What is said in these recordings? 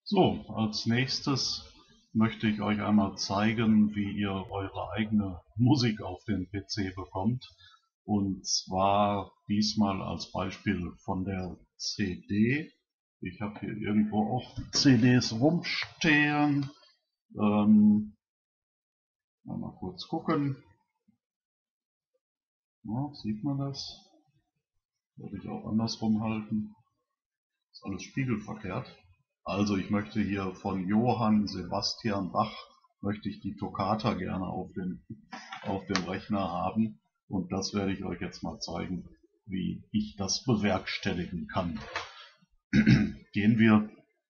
So, als nächstes möchte ich euch einmal zeigen, wie ihr eure eigene Musik auf den PC bekommt. Und zwar diesmal als Beispiel von der CD. Ich habe hier irgendwo auch CDs rumstehen. Mal kurz gucken. Ja, sieht man das? Würde ich auch andersrum halten. Ist alles spiegelverkehrt. Also ich möchte hier von Johann Sebastian Bach möchte ich die Toccata gerne auf dem Rechner haben, und das werde ich euch jetzt mal zeigen, wie ich das bewerkstelligen kann. Gehen wir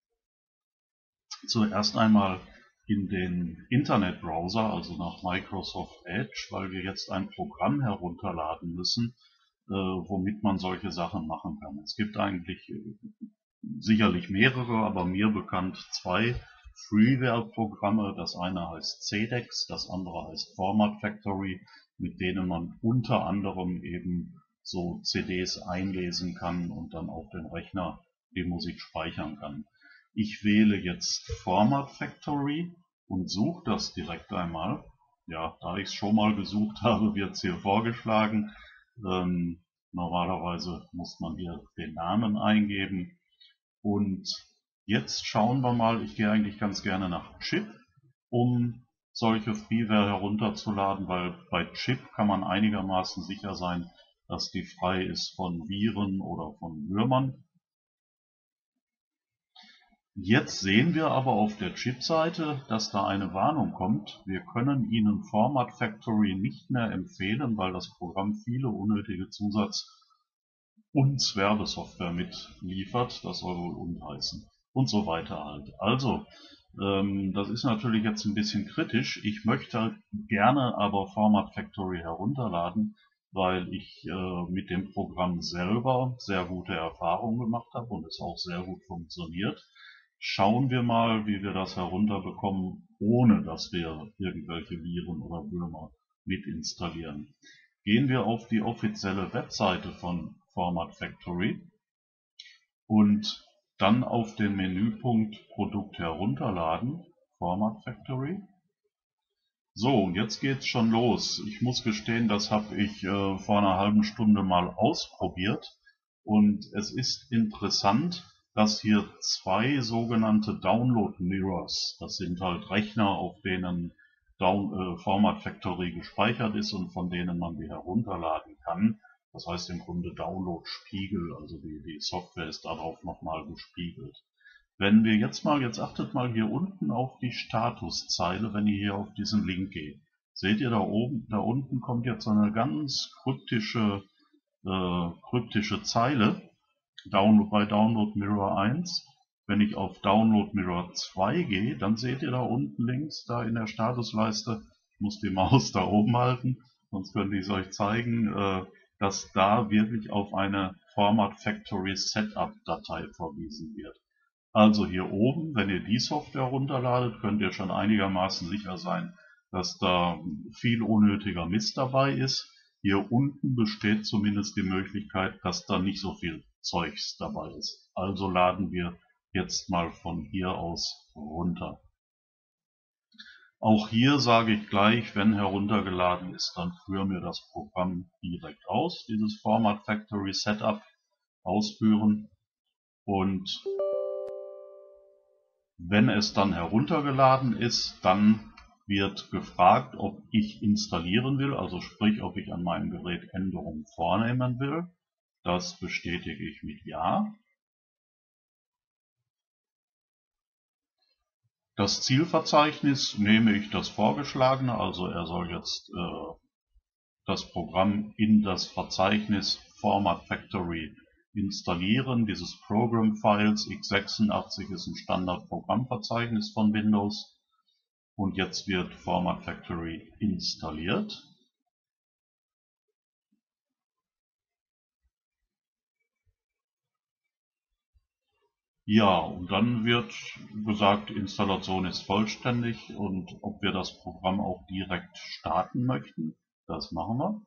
zuerst einmal in den Internetbrowser, also nach Microsoft Edge, weil wir jetzt ein Programm herunterladen müssen, womit man solche Sachen machen kann. Es gibt eigentlich sicherlich mehrere, aber mir bekannt zwei Freeware-Programme. Das eine heißt CDEX, das andere heißt Format Factory, mit denen man unter anderem eben so CDs einlesen kann und dann auf dem Rechner die Musik speichern kann. Ich wähle jetzt Format Factory und suche das direkt einmal. Ja, da ich es schon mal gesucht habe, wird es hier vorgeschlagen. Normalerweise muss man hier den Namen eingeben. Und jetzt schauen wir mal, ich gehe eigentlich ganz gerne nach Chip, um solche Freeware herunterzuladen, weil bei Chip kann man einigermaßen sicher sein, dass die frei ist von Viren oder von Würmern. Jetzt sehen wir aber auf der Chip-Seite, dass da eine Warnung kommt. Wir können Ihnen Format Factory nicht mehr empfehlen, weil das Programm viele unnötige Zusatz- und Werbesoftware mitliefert. Das soll wohl unheißen. Und so weiter halt. Also, das ist natürlich jetzt ein bisschen kritisch. Ich möchte gerne aber Format Factory herunterladen, weil ich mit dem Programm selber sehr gute Erfahrungen gemacht habe und es auch sehr gut funktioniert. Schauen wir mal, wie wir das herunterbekommen, ohne dass wir irgendwelche Viren oder Würmer mit installieren. Gehen wir auf die offizielle Webseite von Format Factory und dann auf den Menüpunkt Produkt herunterladen, Format Factory. So, und jetzt geht's schon los. Ich muss gestehen, das habe ich vor einer halben Stunde mal ausprobiert, und es ist interessant, dass hier zwei sogenannte Download Mirrors, das sind halt Rechner, auf denen Format Factory gespeichert ist und von denen man die herunterladen kann. Das heißt im Grunde Download Spiegel, also die Software ist darauf nochmal gespiegelt. Wenn wir jetzt achtet mal hier unten auf die Statuszeile, wenn ihr hier auf diesen Link geht. Seht ihr da oben, da unten kommt jetzt so eine ganz kryptische Zeile bei Download Mirror 1. Wenn ich auf Download Mirror 2 gehe, dann seht ihr da unten links, da in der Statusleiste, ich muss die Maus da oben halten, sonst könnte ich es euch zeigen, dass da wirklich auf eine Format Factory Setup Datei verwiesen wird. Also hier oben, wenn ihr die Software runterladet, könnt ihr schon einigermaßen sicher sein, dass da viel unnötiger Mist dabei ist. Hier unten besteht zumindest die Möglichkeit, dass da nicht so viel Zeugs dabei ist. Also laden wir jetzt mal von hier aus runter. Auch hier sage ich gleich, wenn heruntergeladen ist, dann führen wir das Programm direkt aus, dieses Format Factory Setup ausführen, und wenn es dann heruntergeladen ist, dann wird gefragt, ob ich installieren will, also sprich, ob ich an meinem Gerät Änderungen vornehmen will. Das bestätige ich mit Ja. Das Zielverzeichnis nehme ich das vorgeschlagene, also er soll jetzt das Programm in das Verzeichnis Format Factory installieren. Dieses Program Files x86 ist ein Standard-Programmverzeichnis von Windows. Und jetzt wird Format Factory installiert. Ja, und dann wird gesagt, Installation ist vollständig, und ob wir das Programm auch direkt starten möchten, das machen wir.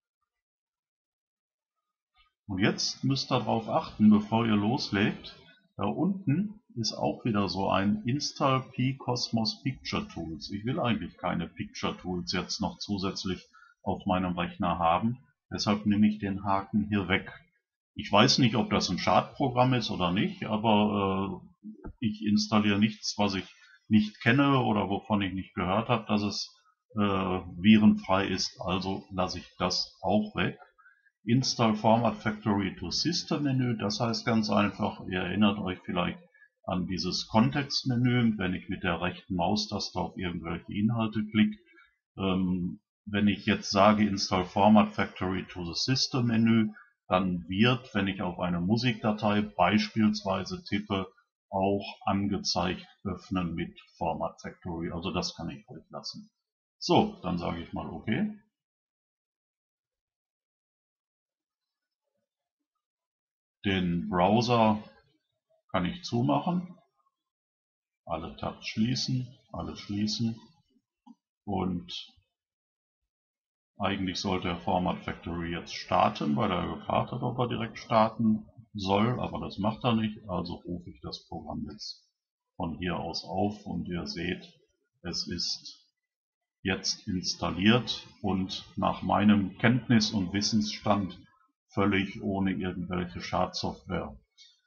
Und jetzt müsst ihr darauf achten, bevor ihr loslegt, Da unten ist auch wieder so ein Install pCosmos Picture Tools. Ich will eigentlich keine Picture Tools jetzt noch zusätzlich auf meinem Rechner haben. Deshalb nehme ich den Haken hier weg. Ich weiß nicht, ob das ein Schadprogramm ist oder nicht, aber ich installiere nichts, was ich nicht kenne oder wovon ich nicht gehört habe, dass es virenfrei ist. Also lasse ich das auch weg. Install Format Factory to System Menü, das heißt ganz einfach, ihr erinnert euch vielleicht an dieses Kontextmenü, wenn ich mit der rechten Maustaste auf irgendwelche Inhalte klicke. Wenn ich jetzt sage Install Format Factory to the System Menü, dann wird, wenn ich auf eine Musikdatei beispielsweise tippe, auch angezeigt öffnen mit Format Factory. Also das kann ich ruhig lassen. So, dann sage ich mal OK. Den Browser kann ich zumachen. Alle Tabs schließen, alles schließen. Und eigentlich sollte der Format Factory jetzt starten, weil er gefragt hat, ob er direkt starten soll, aber das macht er nicht, also rufe ich das Programm jetzt von hier aus auf und ihr seht, es ist jetzt installiert und nach meinem Kenntnis- und Wissensstand völlig ohne irgendwelche Schadsoftware.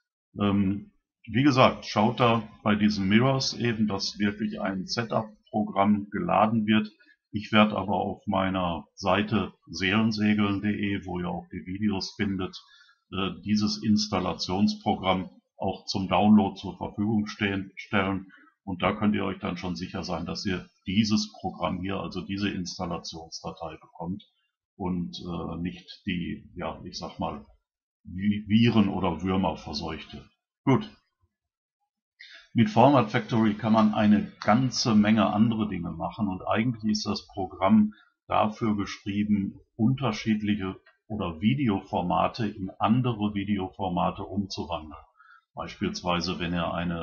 Wie gesagt, schaut da bei diesen Mirrors eben, dass wirklich ein Setup-Programm geladen wird. Ich werde aber auf meiner Seite seelensegeln.de, wo ihr auch die Videos findet, dieses Installationsprogramm auch zum Download zur Verfügung stellen. Und da könnt ihr euch dann schon sicher sein, dass ihr dieses Programm hier, also diese Installationsdatei bekommt und nicht die, ja, ich sag mal, Viren oder Würmer verseuchte. Gut. Mit Format Factory kann man eine ganze Menge andere Dinge machen und eigentlich ist das Programm dafür geschrieben, unterschiedliche oder Videoformate in andere Videoformate umzuwandeln. Beispielsweise, wenn ihr ein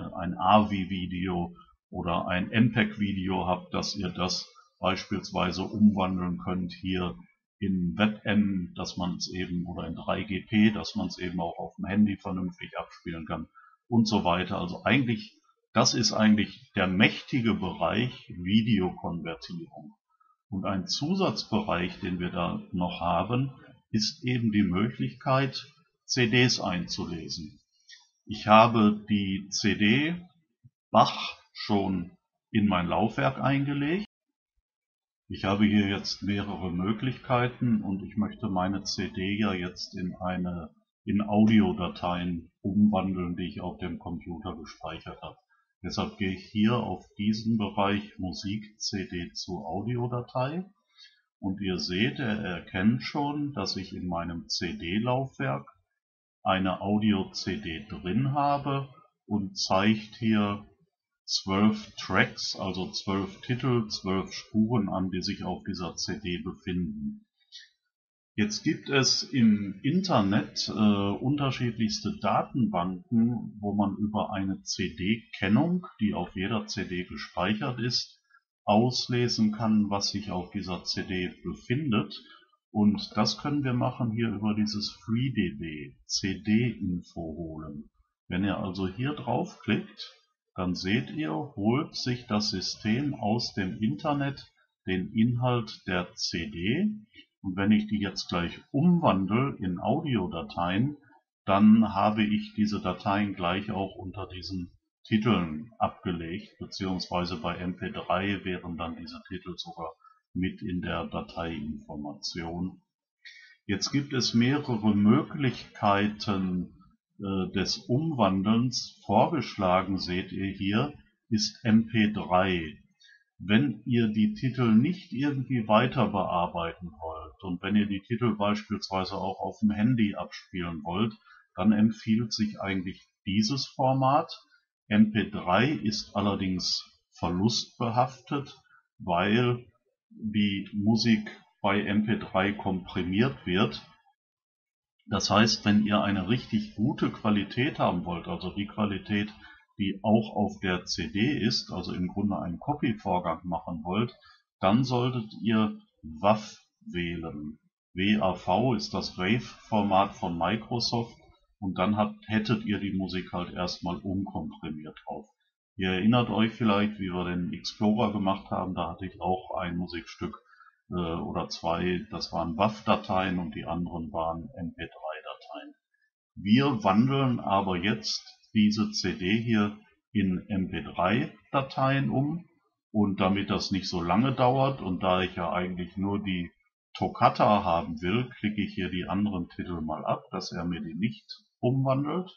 AVI-Video oder ein MPEG-Video habt, dass ihr das beispielsweise umwandeln könnt hier in WebM, dass man es eben, oder in 3GP, dass man es eben auch auf dem Handy vernünftig abspielen kann und so weiter. Also eigentlich, das ist eigentlich der mächtige Bereich Videokonvertierung. Und ein Zusatzbereich, den wir da noch haben, ist eben die Möglichkeit, CDs einzulesen. Ich habe die CD Bach schon in mein Laufwerk eingelegt. Ich habe hier jetzt mehrere Möglichkeiten und ich möchte meine CD ja jetzt in Audiodateien umwandeln, die ich auf dem Computer gespeichert habe. Deshalb gehe ich hier auf diesen Bereich Musik CD zu Audiodatei und ihr seht, er erkennt schon, dass ich in meinem CD-Laufwerk eine Audio-CD drin habe und zeigt hier 12 Tracks, also 12 Titel, 12 Spuren an, die sich auf dieser CD befinden. Jetzt gibt es im Internet unterschiedlichste Datenbanken, wo man über eine CD-Kennung, die auf jeder CD gespeichert ist, auslesen kann, was sich auf dieser CD befindet. Und das können wir machen hier über dieses FreeDB, CD-Info holen. Wenn ihr also hier draufklickt, dann seht ihr, holt sich das System aus dem Internet den Inhalt der CD. Und wenn ich die jetzt gleich umwandle in Audiodateien, dann habe ich diese Dateien gleich auch unter diesen Titeln abgelegt, beziehungsweise bei MP3 wären dann diese Titel sogar mit in der Dateiinformation. Jetzt gibt es mehrere Möglichkeiten des Umwandelns. Vorgeschlagen, seht ihr hier, ist MP3. Wenn ihr die Titel nicht irgendwie weiter bearbeiten wollt und wenn ihr die Titel beispielsweise auch auf dem Handy abspielen wollt, dann empfiehlt sich eigentlich dieses Format. MP3 ist allerdings verlustbehaftet, weil die Musik bei MP3 komprimiert wird. Das heißt, wenn ihr eine richtig gute Qualität haben wollt, also die Qualität, die auch auf der CD ist, also im Grunde einen Copy-Vorgang machen wollt, dann solltet ihr WAV wählen. WAV ist das Wave-Format von Microsoft und dann hättet ihr die Musik halt erstmal umkomprimiert drauf. Ihr erinnert euch vielleicht, wie wir den Explorer gemacht haben, da hatte ich auch ein Musikstück oder zwei, das waren WAV-Dateien und die anderen waren MP3-Dateien. Wir wandeln aber jetzt diese CD hier in MP3-Dateien um, und damit das nicht so lange dauert und da ich ja eigentlich nur die Toccata haben will, klicke ich hier die anderen Titel mal ab, dass er mir die nicht umwandelt,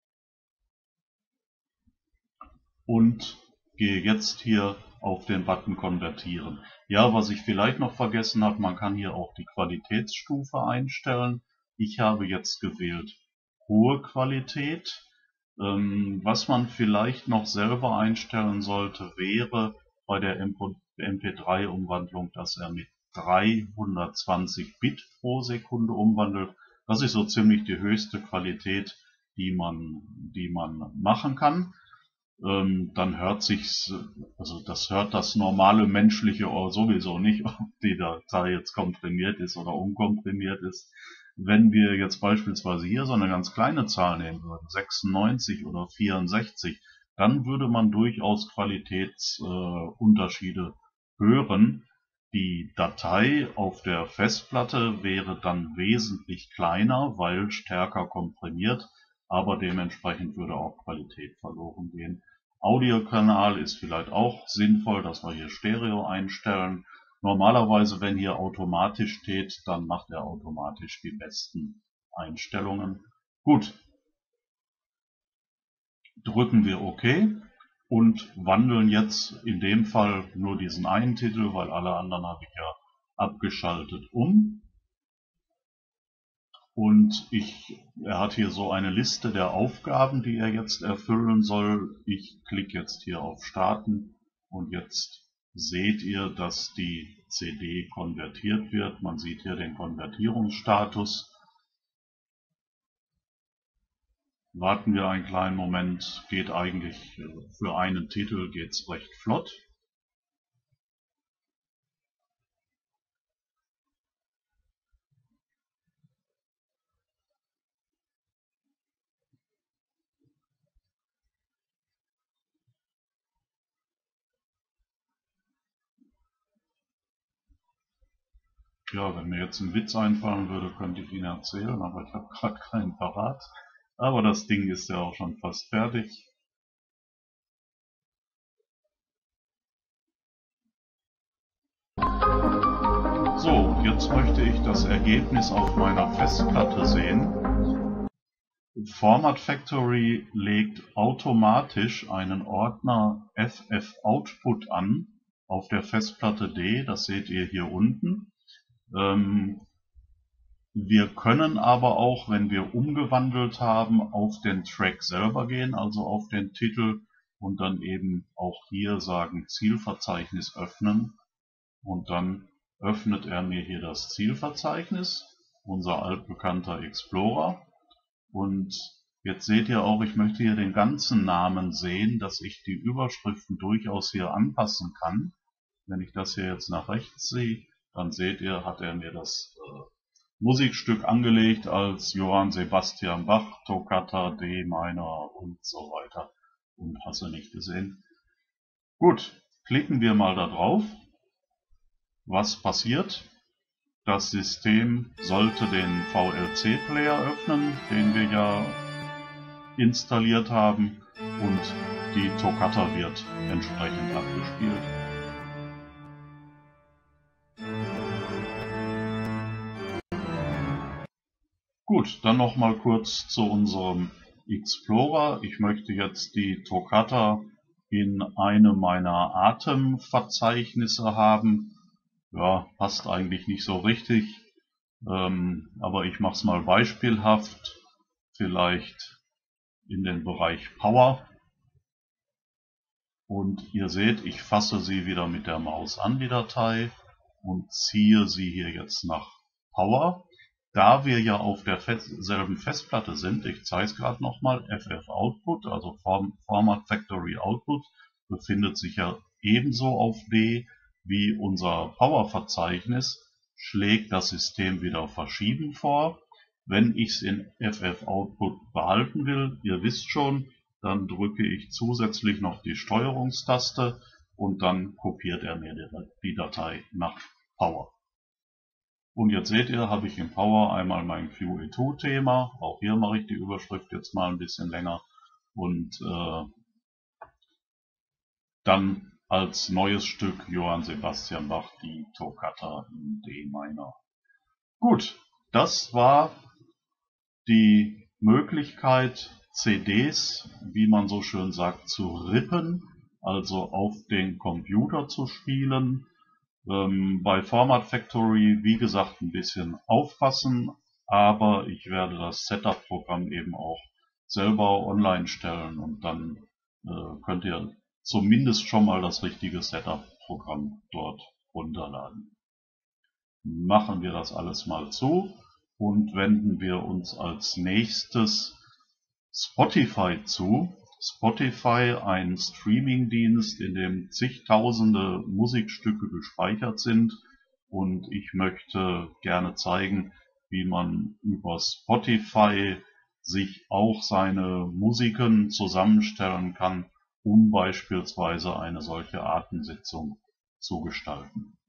und gehe jetzt hier auf den Button Konvertieren. Ja, was ich vielleicht noch vergessen habe, man kann hier auch die Qualitätsstufe einstellen. Ich habe jetzt gewählt hohe Qualität. Was man vielleicht noch selber einstellen sollte, wäre bei der MP3-Umwandlung, dass er mit 320 Bit pro Sekunde umwandelt. Das ist so ziemlich die höchste Qualität, die man machen kann. Dann hört sich's, also das hört das normale menschliche Ohr sowieso nicht, ob die Datei jetzt komprimiert ist oder unkomprimiert ist. Wenn wir jetzt beispielsweise hier so eine ganz kleine Zahl nehmen würden, 96 oder 64, dann würde man durchaus Qualitätsunterschiede hören. Die Datei auf der Festplatte wäre dann wesentlich kleiner, weil stärker komprimiert, aber dementsprechend würde auch Qualität verloren gehen. Audiokanal ist vielleicht auch sinnvoll, dass wir hier Stereo einstellen. Normalerweise, wenn hier automatisch steht, dann macht er automatisch die besten Einstellungen. Gut, drücken wir OK und wandeln jetzt in dem Fall nur diesen einen Titel, weil alle anderen habe ich ja abgeschaltet, um. Und er hat hier so eine Liste der Aufgaben, die er jetzt erfüllen soll. Ich klicke jetzt hier auf Starten und jetzt seht ihr, dass die CD konvertiert wird. Man sieht hier den Konvertierungsstatus. Warten wir einen kleinen Moment, geht eigentlich für einen Titel geht's recht flott. Ja, wenn mir jetzt ein Witz einfallen würde, könnte ich ihn erzählen, aber ich habe gerade keinen parat. Aber das Ding ist ja auch schon fast fertig. So, jetzt möchte ich das Ergebnis auf meiner Festplatte sehen. Format Factory legt automatisch einen Ordner FF-Output an auf der Festplatte D, das seht ihr hier unten. Wir können aber auch, wenn wir umgewandelt haben, auf den Track selber gehen, also auf den Titel, und dann eben auch hier sagen Zielverzeichnis öffnen, und dann öffnet er mir hier das Zielverzeichnis, unser altbekannter Explorer. Und jetzt seht ihr auch, ich möchte hier den ganzen Namen sehen, dass ich die Überschriften durchaus hier anpassen kann. Wenn ich das hier jetzt nach rechts sehe, dann seht ihr, hat er mir das Musikstück angelegt als Johann Sebastian Bach, Toccata, D minor und so weiter. Und hast du nicht gesehen. Gut, klicken wir mal da drauf. Was passiert? Das System sollte den VLC-Player öffnen, den wir ja installiert haben, und die Toccata wird entsprechend abgespielt. Gut, dann noch mal kurz zu unserem Explorer. Ich möchte jetzt die Toccata in einem meiner Atemverzeichnisse haben. Ja, passt eigentlich nicht so richtig, aber ich mache es mal beispielhaft, vielleicht in den Bereich Power. Und ihr seht, ich fasse sie wieder mit der Maus an, die Datei, und ziehe sie hier jetzt nach Power. Da wir ja auf derselben Festplatte sind, ich zeige es gerade nochmal, FF Output, also Format Factory Output, befindet sich ja ebenso auf D wie unser Power-Verzeichnis, schlägt das System wieder Verschieben vor. Wenn ich es in FF Output behalten will, ihr wisst schon, dann drücke ich zusätzlich noch die Steuerungstaste und dann kopiert er mir die Datei nach Power. Und jetzt seht ihr, habe ich in Power einmal mein QE2-Thema. Auch hier mache ich die Überschrift jetzt mal ein bisschen länger. Und dann als neues Stück Johann Sebastian Bach, die Toccata in D minor. Gut, das war die Möglichkeit, CDs, wie man so schön sagt, zu rippen, also auf den Computer zu spielen. Bei Format Factory, wie gesagt, ein bisschen aufpassen, aber ich werde das Setup-Programm eben auch selber online stellen und dann könnt ihr zumindest schon mal das richtige Setup-Programm dort runterladen. Machen wir das alles mal zu und wenden wir uns als nächstes Spotify zu. Spotify, ein Streamingdienst, in dem zigtausende Musikstücke gespeichert sind, und ich möchte gerne zeigen, wie man über Spotify sich auch seine Musiken zusammenstellen kann, um beispielsweise eine solche Atemsitzung zu gestalten.